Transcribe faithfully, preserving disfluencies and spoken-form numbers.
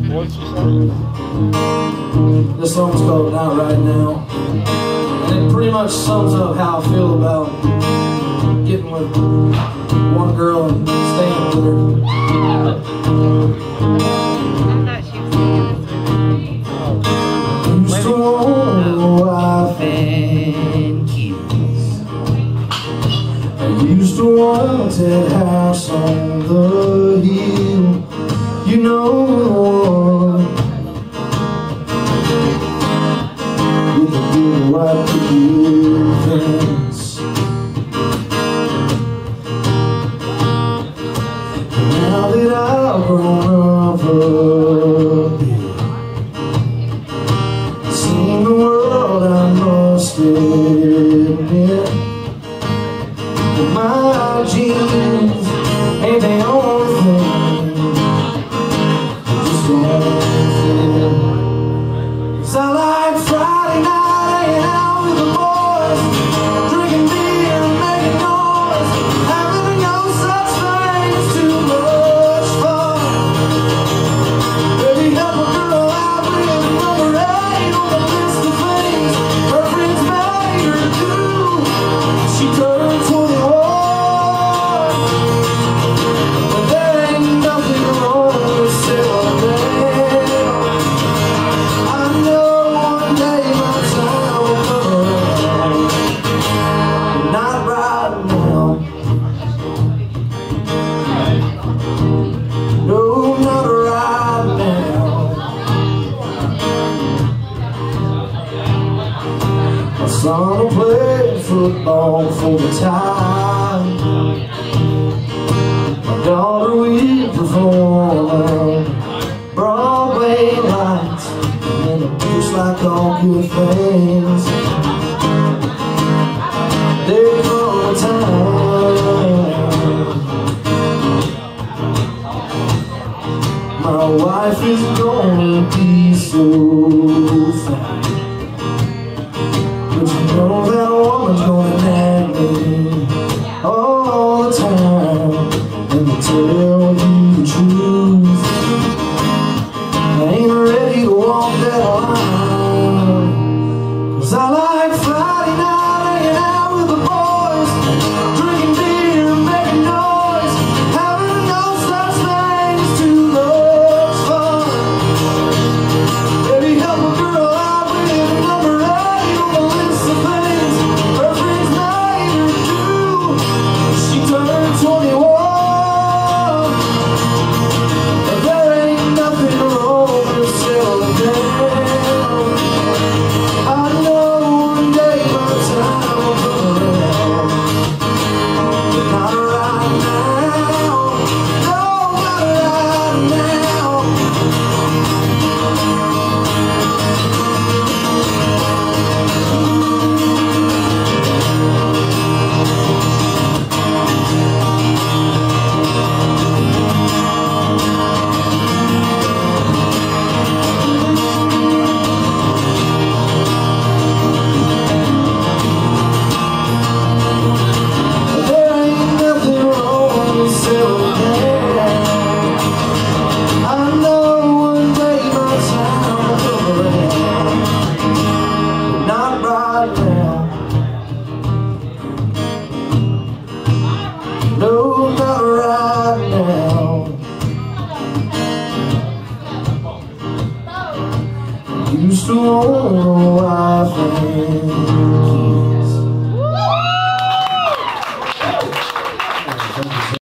This song's called Not Right Now, and it pretty much sums up how I feel about getting with one girl and staying with her. Used to want a wife and kids. I used to want that house on the hill. You know the one with the big white picket fence. Now that I've grown up a bit, seen the world, I must admit that my jeans ain't the only thing. Cause I like Friday night hanging out with the boys, drinking beer and making noise, having no such thing as too much fun. Baby, help a girl out with number eight on the list of things her friends made her do. She turned twenty-one, but there ain't nothing wrong with settling down. My son will play football for the Tide. My daughter will perform on Broadway lights. And just like all good things, there come a time my wife is gonna be so fat. But you know that woman's gonna nag me all the time. And to tell you the truth, I ain't ready to walk that line. Cause I like Friday night hanging out with the boys, drinking beer and making noise, having no such thing as too much fun. Baby, help a girl out with number eight on the list of things her friends made her do. She turned twenty-one, and there ain't nothing wrong with settling down. I know one day my time will come around, but not right now. No, not right now. There ain't nothing wrong with settling down. I know one day my time will come around, but not right now. No, not right now. Used to want a wife and